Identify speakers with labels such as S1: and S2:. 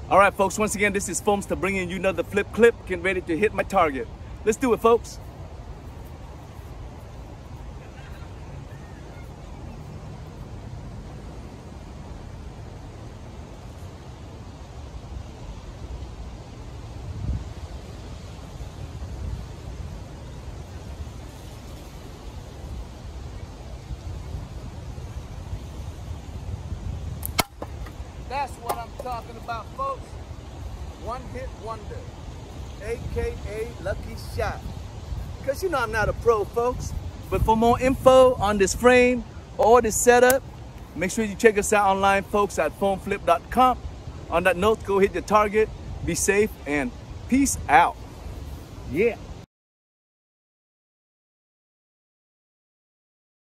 S1: All right, folks, once again, this is Foamster bringing you another FLiP clip, getting ready to hit my target. Let's do it, folks. That's what I'm talking about, folks. One hit wonder, AKA lucky shot. Because you know I'm not a pro, folks. But for more info on this frame or this setup, make sure you check us out online, folks, at foamflip.com. On that note, go hit your target, be safe, and peace out. Yeah.